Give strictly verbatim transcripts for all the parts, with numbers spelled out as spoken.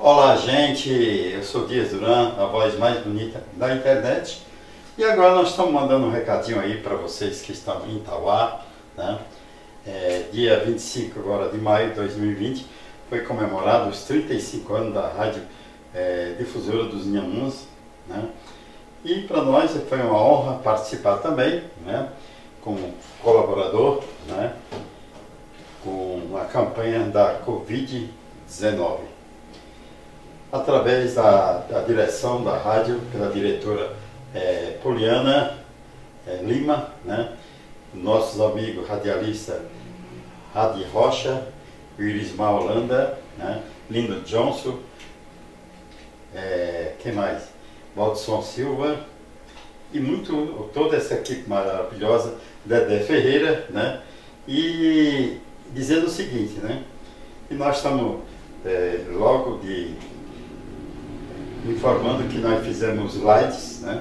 Olá, gente, eu sou Dias Duran, a voz mais bonita da internet. E agora nós estamos mandando um recadinho aí para vocês que estão em Itauá, né? É, dia vinte e cinco agora de maio de dois mil e vinte foi comemorado os trinta e cinco anos da Rádio é, Difusora dos Inhamuns, né? E para nós foi uma honra participar também, né, como colaborador, né, com a campanha da covid dezenove. Através da, da direção da rádio, pela diretora é, Poliana é, Lima, né, nossos amigos radialistas Radi Rocha, Irismar Holanda, né, Lindo Johnson, é, quem mais? Valdson Silva e muito, toda essa equipe maravilhosa, Dedé Ferreira, né, e dizendo o seguinte, né, que nós estamos é, logo de informando que nós fizemos lives, né,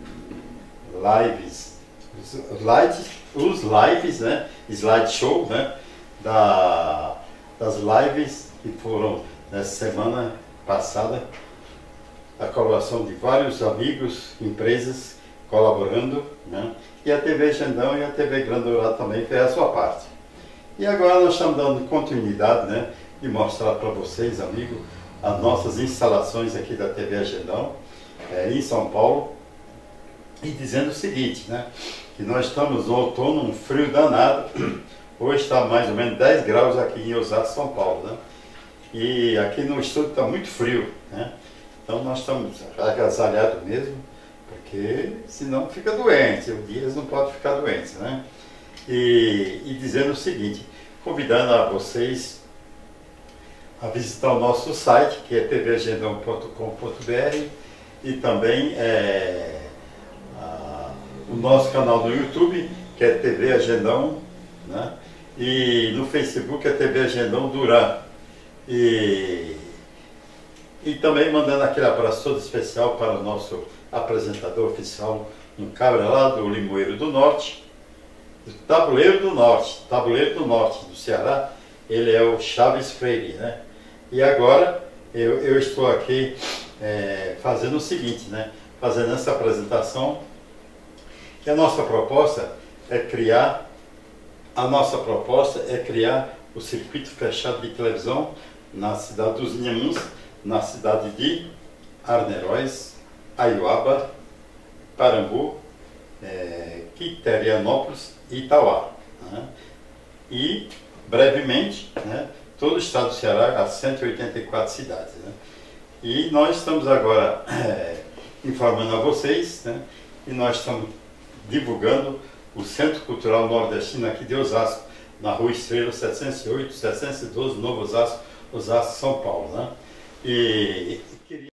lives, os lives, os lives, né, slideshow, né, da, das lives que foram nessa semana passada, a colaboração de vários amigos, empresas colaborando, né, e a T V Gendão e a T V Grande Dourado também fez a sua parte. E agora nós estamos dando continuidade, né, de mostrar para vocês, amigos, as nossas instalações aqui da T V Agendão, é, em São Paulo, e dizendo o seguinte, né, que nós estamos no outono, um frio danado, hoje está mais ou menos dez graus aqui em Osasco, São Paulo, né, e aqui no estúdio está muito frio, né, então nós estamos agasalhados mesmo, porque senão fica doente, o Dias não pode ficar doente, né, e, e dizendo o seguinte, convidando a vocês a visitar o nosso site, que é t v agendão ponto com ponto b r, e também é, a, o nosso canal no YouTube, que é T V Agendão, né? E no Facebook é T V Agendão Duran. E, e também mandando aquele abraço todo especial para o nosso apresentador oficial, um cabra lá do Limoeiro do Norte, do Tabuleiro do Norte, Tabuleiro do Norte do Ceará, ele é o Chaves Freire, né? E agora eu, eu estou aqui é, fazendo o seguinte, né? Fazendo essa apresentação, que a nossa proposta é criar, a nossa proposta é criar o circuito fechado de televisão na cidade dos Inhamuns, na cidade de Arneróis, Aiuaba, Parambu, é, Quiterianópolis e Itauá, né? E brevemente, né, todo o estado do Ceará, as cento e oitenta e quatro cidades, né? E nós estamos agora é, informando a vocês, né, que nós estamos divulgando o Centro Cultural Nordestino aqui de Osasco, na Rua Estrela setecentos e oito, setecentos e doze, Novo Osasco, Osasco, São Paulo, né? E